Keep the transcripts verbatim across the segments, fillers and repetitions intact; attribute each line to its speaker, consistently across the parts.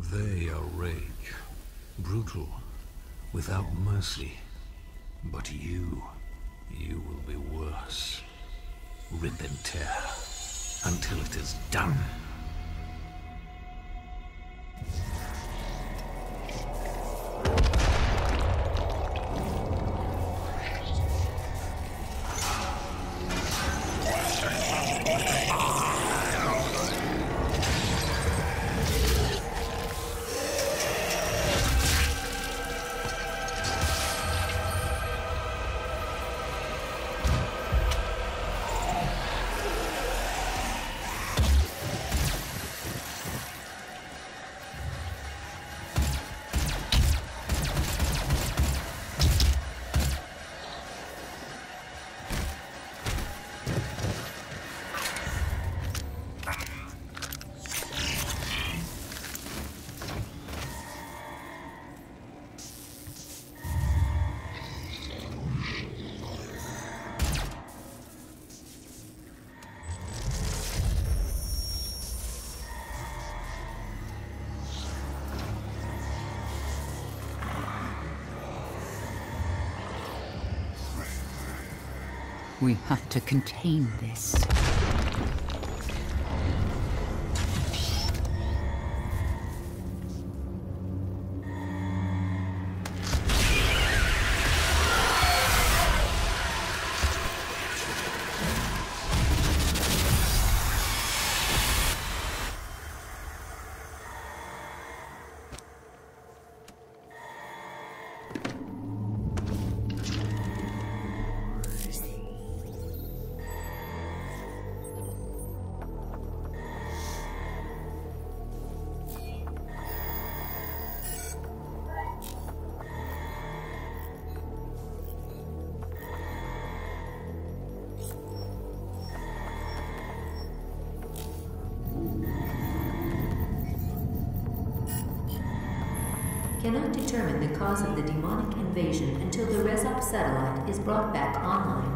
Speaker 1: They are rage. Brutal. Without mercy. But you... you will be worse. Rip and tear. Until it is done.
Speaker 2: We have to contain this.
Speaker 3: Cannot determine the cause of the demonic invasion until the Rezop satellite is brought back online.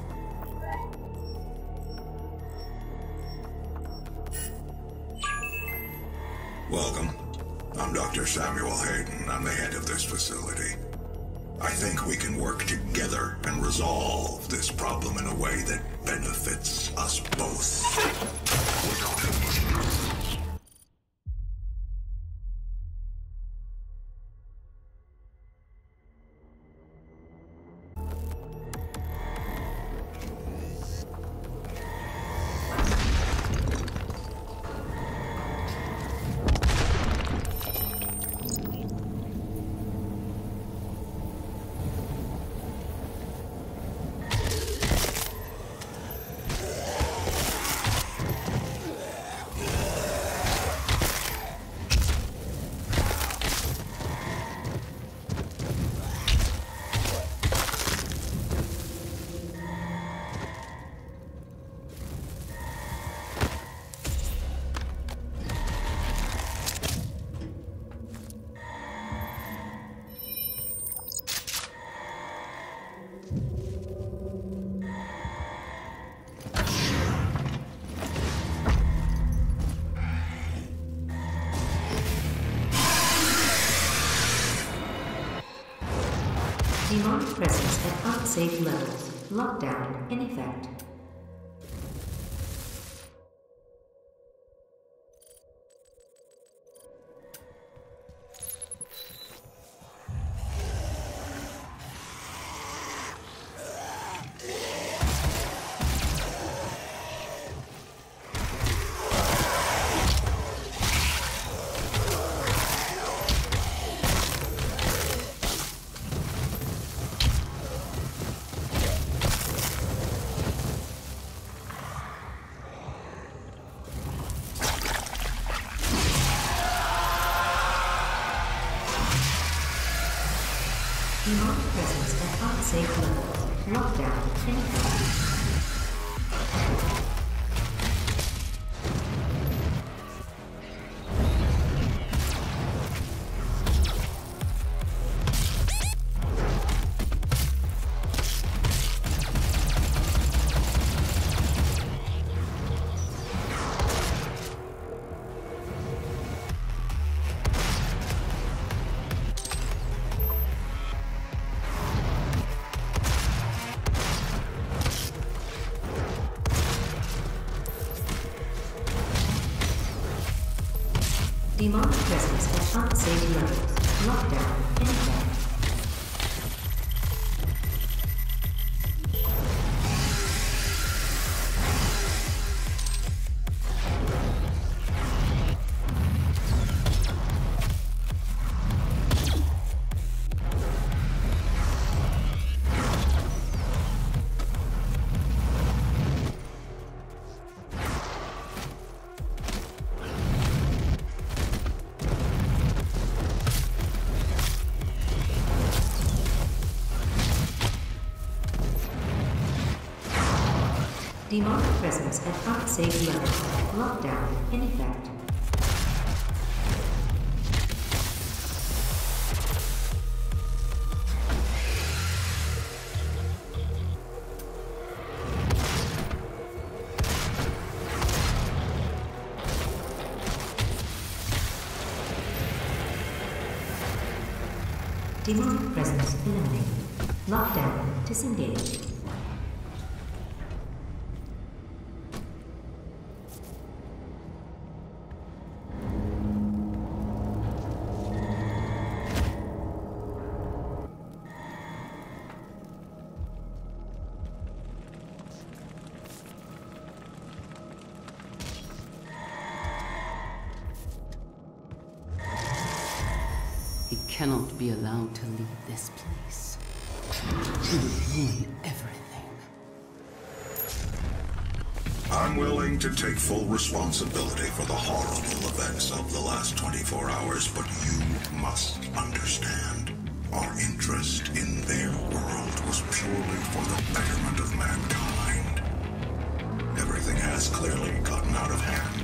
Speaker 4: Welcome. I'm Doctor Samuel Hayden. I'm the head of this facility. I think we can work together and resolve this problem in a way that benefits us both. Without him.
Speaker 3: Demonic presence at unsafe levels. Lockdown in effect. Demonic presence at unsafe levels. Lockdown in effect. Demonic presence at unsafe levels. Lockdown in effect. Demonic presence at unsafe levels. Lockdown in effect. Demonic presence eliminated. Lockdown disengaged.
Speaker 2: He cannot be allowed to leave this place. He would ruin everything.
Speaker 4: I'm willing to take full responsibility for the horrible events of the last twenty-four hours, but you must understand. Our interest in their world was purely for the betterment of mankind. Everything has clearly gotten out of hand.